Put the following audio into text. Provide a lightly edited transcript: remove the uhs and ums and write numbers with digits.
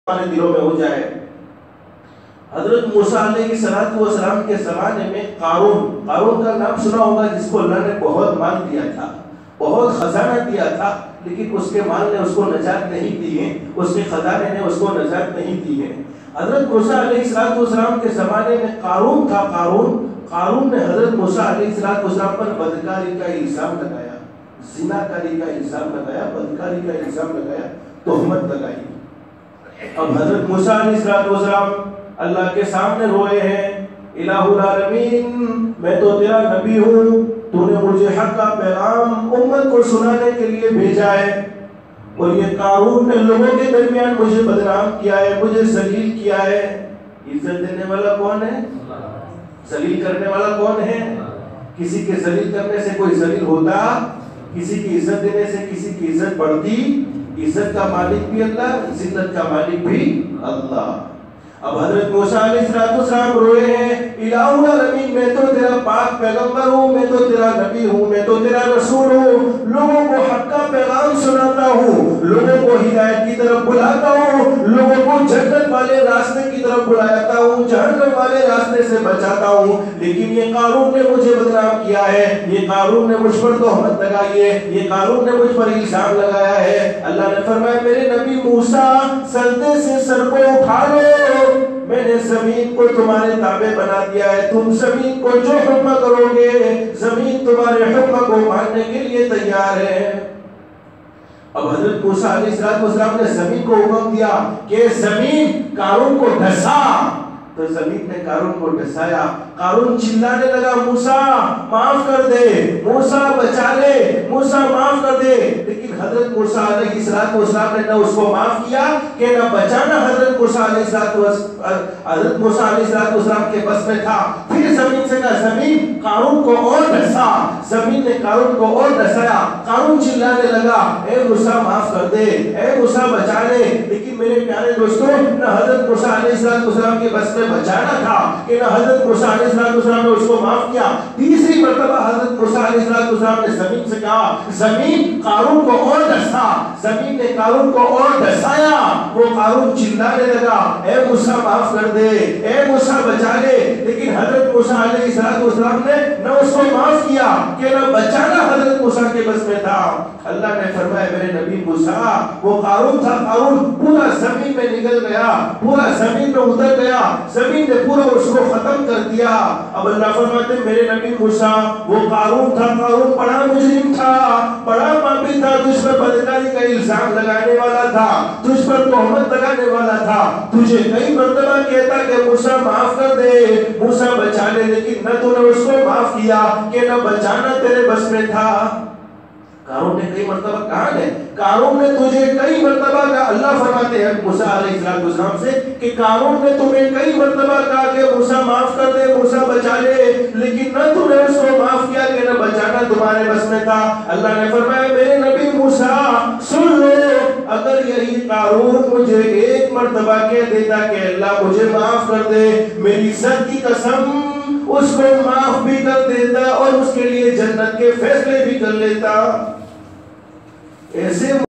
ہمارے دلوں میں ہو جائے۔ حضرت موسیٰ علیہ السلام کے زمانے میں قارون کا نام سنا ہوگا، جس کو اللہ نے بہت مال دیا تھا، بہت خزانہ دیا تھا، لیکن اس کے مال نے اس کو نجات نہیں دی ہے، اس کے خزانے نے اس کو نجات نہیں دی ہے۔ حضرت موسیٰ علیہ السلام کے زمانے میں قارون تھا۔ قارون نے حضرت موسیٰ علیہ السلام پر بدکاری کا الزام لگایا، زناکاری کا الزام لگایا، بدکاری کا الزام لگایا، تہمت لگائی۔ اب حضرت موسیٰ علیہ السلام اللہ کے سامنے روئے ہیں، الہ العالمین میں تو تیرا نبی ہوں، تو نے مجھے حق کا پیغام امت کو سنانے کے لیے بھیجا ہے، اور یہ قارون نے لوگوں کے درمیان مجھے بدنام کیا ہے، مجھے ذلیل کیا ہے۔ عزت دینے والا کون ہے؟ ذلیل کرنے والا کون ہے؟ کسی کے ذلیل کرنے سے کوئی ذلیل ہوتا؟ کسی کی عزت دینے سے کسی کی عزت بڑھتی؟ عزت کا مالک بھی اللہ، ذلت کا مالک بھی اللہ۔ اب حضرت موسیٰ علیہ السلام روئے ہیں، الہ العالمین میں تو تیرا پاک پیغمبر ہوں، میں تو تیرا نبی ہوں، میں تو تیرا رسول ہوں، لوگوں کو حق کا پیغام سناتا ہوں، لوگوں کو ہدایت کی طرف بلاتا ہوں، لوگوں کو جنت والے راستے کی طرف بلاتا ہوں، جہنم والے راستے سے بچاتا ہوں، لیکن یہ قارون نے مجھے بدنام کیا ہے، یہ قارون نے مجھ پر تہمت لگائی ہے، یہ قارون نے مجھ پر الزام لگایا ہے۔ اللہ نے فرمایا میرے نبی موسیٰ سجدے سے سر کو اٹھا لو، میں نے زمین کو تمہارے تابع بنا دیا ہے، تم زمین کو جو حکم کرو گے زمین تمہارے حکم کو ماننے کے لیے تیار ہے۔ اب حضرت موسیٰ علیہ السلام نے زمین کو حکم دیا کہ زمین قارون کو ڈھسا، تو زمین نے قارون کو ڈھسایا۔ قارون چلانے لگا موسیٰ معاف کر دے، موسیٰ بچا لے، موسیٰ معاف کر دے، لیکن حضرت موسیٰ علیہ السلام نے نہ اس کو معاف کیا کہ نہ بچانا حضرت موسیٰ علیہ السلام کے بس میں تھا۔ پھر زمین سے کہا زمین قارون کو اور ڈھسا، زمین نے قارون کو اور ڈھسایا۔ قارون چلانے لگا اے موسیٰ معاف کر دے، اے موسیٰ بچا لے، لیکن میرے پیارے دوستوں نہ حضرت موسیٰ علیہ السلام کے بس میں بچانا تھا کہ نہ حضرت موسیٰ علیہ السلام نے اس کو معاف کیا۔ تیسری مرتبہ حضرت موسیٰ علیہ السلام نے زمین سے کہا زمین قارون کو اور ڈھسا، زمین نے قارون کو اور ڈھسایا۔ وہ قارون چلانے لگا اے موسیٰ معاف کر دے، اے موسیٰ بچا لے، لیکن حضرت موسیٰ علیہ السلام نے نہ اس کو معاف کیا کہ نہ بچانا حضرت موسیٰ کے بس میں تھا۔ اللہ نے فرمایا میرے نبی موسیٰ وہ قارون تھا، قارون پورا زمین میں نکل گیا، پورا زمین میں اتر گیا، زمین نے پورا اس کو ختم کر دیا۔ اب اللہ فرماتے میرے نبی موسیٰ وہ قارون تھا، قارون بڑا مجرم تھا، بڑا پاپی تھا، تجھ پر بدکاری کا الزام لگانے والا تھا، تجھ پر تہمت لگانے والا تھا، تجھے کئی مرتبہ کہتا کہ موسیٰ معاف کر دے، موسیٰ بچا لے، لیکن نہ تو نے اس کو معاف کیا کہ نہ بچانا تیرے بس میں تھا۔ قارون نے کئی مرتبہ کہا ہے، قارون نے تجھے کئی مرتبہ کہا، اللہ فرماتے ہیں موسیٰ علیہ السلام سے کہ قارون نے تمہیں کئی مرتبہ کہا کہ موسیٰ معاف کر دے، موسیٰ بچا لے، لیکن نہ تم نے اس کو معاف کیا کہ نہ بچانا تمہارے بس میں تھا۔ اللہ نے فرمایا میرے نبی موسیٰ سن لو، اگر یہی قارون مجھے ایک مرتبہ کہہ دیتا کہ اللہ مجھے معاف کر دے، میری عزت کی قسم اس کو معاف بھی کر دیتا اور اس کے لیے جنت کے فیصلے بھی کر لیتا۔ ایسے